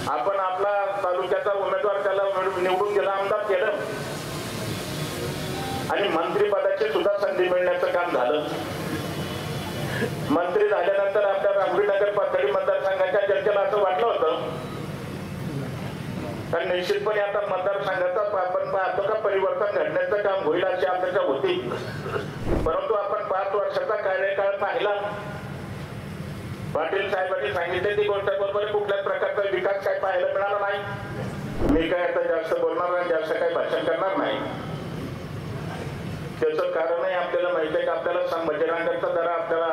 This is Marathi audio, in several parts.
आपण आपला तालुक्याचा उमेदवार त्याला निवडून गेला, आमदार केलं आणि मंत्रिपदाची सुद्धा संधी मिळण्याचं काम झालं. मंत्री झाल्यानंतर आपल्या रामगुंडनगर पाथर्डी मतदारसंघाच्या जनतेला असं वाटलं होतं कारण निश्चितपणे आता मतदारसंघाचा आपण पाहतो का परिवर्तन घडण्याचं काम होईल अशी अपेक्षा होती. परंतु आपण 5 वर्षाचा कार्यकाळ पाहिला. पाटील साहेबांनी सांगितले ती गोष्ट बरोबर, कुठल्याच प्रकारचा विकास काय पाहायला मिळाला नाही. मी काय आता जास्त बोलणार आणि जास्त काही भाषण करणार नाही. त्याचं कारणही आपल्याला माहिती आहे की आपल्याला मतदारांचा जरा आपल्याला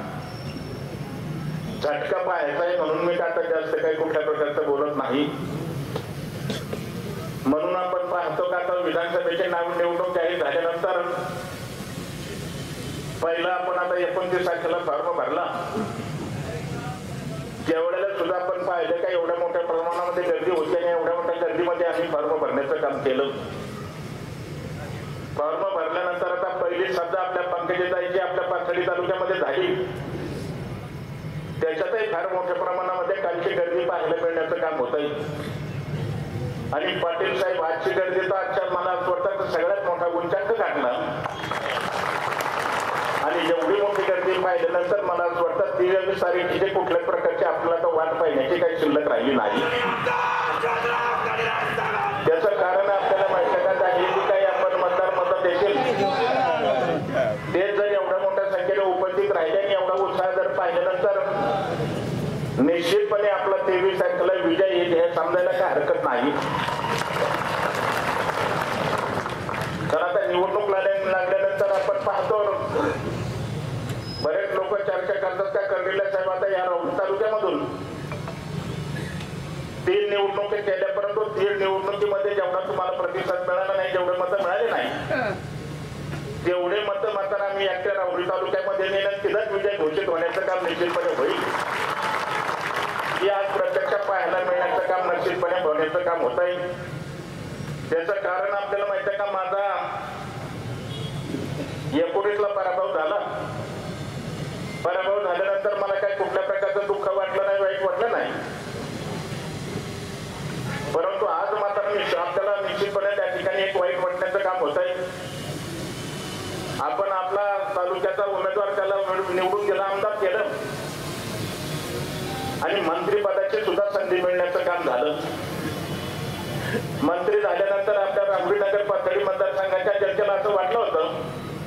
झटका पाहायचा आहे, म्हणून मी आता जास्त काही कुठल्या प्रकारचं बोलत नाही. म्हणून आपण पाहतो का आता विधानसभेचे निवडणूक जाहीर झाल्यानंतर पहिला आपण आता 29 तारखेला फॉर्म भरला. त्यावेळेला सुद्धा आपण पाहिलं का एवढ्या मोठ्या प्रमाणामध्ये गर्दी होती आणि एवढ्या मोठ्या गर्दीमध्ये आम्ही फॉर्म भरण्याचं काम केलं. फॉर्म भरल्यानंतर आता पहिली सध्या आपल्या पंकजाताईची आपल्या पाथर्डी तालुक्यामध्ये झाली, त्याच्यातही फार मोठ्या प्रमाणामध्ये कालची गर्दी पाहायला मिळण्याचं काम होत आहे. आणि पाटील साहेब आजची गर्दी तर आजच्या मला वाटतं सगळ्यात मोठा उंचांक गाठला आणि एवढी मोठी गर्दी पाहिल्यानंतर मला असं वाटतं 23 तारखेची कुठल्याच प्रकारची आपल्याला तर वाट पाहण्याची काही शिल्लक राहिली नाही. त्याचं कारण आपल्याला माहिती का जी काही आपण मत देशील ते जर एवढ्या मोठ्या संख्येने उपस्थित राहिले आणि एवढा उत्साह जर पाहिल्यानंतर निश्चितपणे आपला 23 तारखेला विजय येईल हे समजायला काय हरकत नाही. तर आता निवडणूक लागल्यानंतर आपण पाहतो बरेच लोक चर्चा करतात का कर्डिले साहेब आता या राऊत तालुक्यामधून 3 निवडणुकी केल्या, परंतु 3 निवडणुकीमध्ये जेवढा तुम्हाला प्रतिसाद मिळाला नाही, जेवढे मतं मिळाले नाही तेवढे मतं मात्र आम्ही एकट्या राऊरी तालुक्यामध्ये नेण्यात तिथंच विजय घोषित होण्याचं काम निश्चितपणे होईल. हे आज प्रत्यक्ष पाहायला मिळण्याचं काम निश्चितपणे होण्याचं काम होत आहे. त्याचं कारण आपल्याला माहिती आहे का माझा 19ला पराभव झाला. पराभव झाल्यानंतर मला काही कुठल्या प्रकारचं दुःख वाटलं नाही, वाईट वाटलं नाही. परंतु आज मात्र आपल्याला निश्चितपणे त्या ठिकाणी एक वाईट वाटण्याचं काम होत आहे. आपण आपला तालुक्याचा उमेदवार त्याला निवडून गेला, आमदार केलं आणि मंत्रिपदाची सुद्धा संधी मिळण्याचं काम झालं. मंत्री झाल्यानंतर आपल्या रामगुंडनगर पाथर्डी मतदारसंघाच्या जनतेला असं वाटलं होतं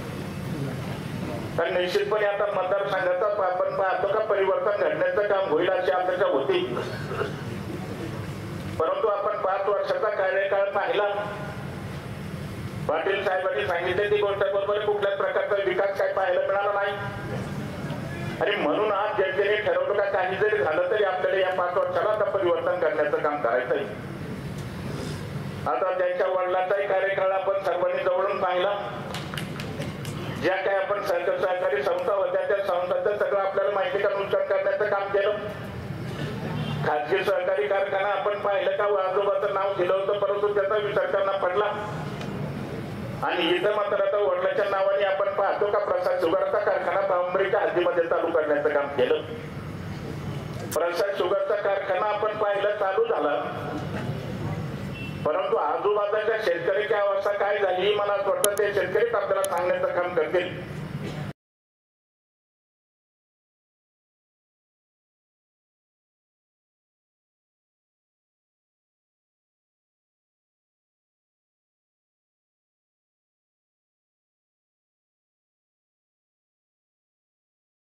कारण निश्चितपणे आता मतदारसंघाचा आपण पाहतो का परिवर्तन घडण्याचं काम होईल अशी अपेक्षा होती. परंतु आपण 5 वर्षाचा कार्यकाळ पाहिला. पाटील साहेबांनी सांगितले ती गोष्ट बरोबर, कुठल्याच प्रकारचा विकास काय पाहायला मिळाला नाही. आणि म्हणून आज जनतेने ठरवलं का काही जरी झालं तरी आपल्याला या 5 वर्षाला आता परिवर्तन करण्याचं काम करायचंय. आता त्यांच्या वडिलांचाही कार्यकाळ आपण सर्वांनी जवळून पाहिला. ज्या काही आपण सहकारी संस्था होत्या त्या संस्थांचं सगळं आपल्याला माहिती का नुकसान करण्याचं काम केलं. खाजगी सहकारी कारखाना आपण पाहिलं का आजोबाचं नाव दिलं होतं, परंतु त्याचा विचार करणं पडला आणि इथं मात्र आता वडिलांच्या नावाने आपण पाहतो का प्रसाद शुगरचा कारखाना बांबरीच्या हद्दीमध्ये चालू करण्याचं काम केलं. प्रसाद शुगरचा कारखाना आपण पाहिलं चालू झाला, परंतु आजूबाजूच्या शेतकऱ्याची अवस्था काय झाली मला वाटतं ते शेतकरीच आपल्याला सांगण्याचं काम करतील.